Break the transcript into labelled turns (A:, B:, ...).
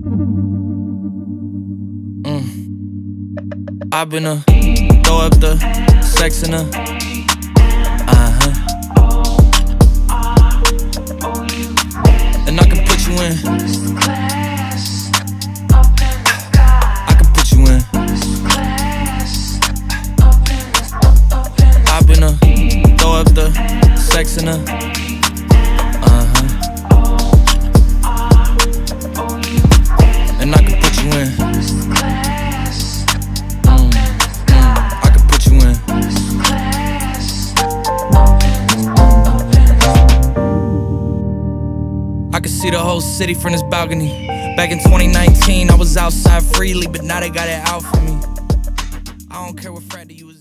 A: I've been throw up the sex in her. And I can put you in. I can put you in. I've been throw up the sex in her. And I can put you in. I can put you in. I can see the whole city from this balcony. Back in 2019, I was outside freely, but now they got it out for me. I don't care what frat you was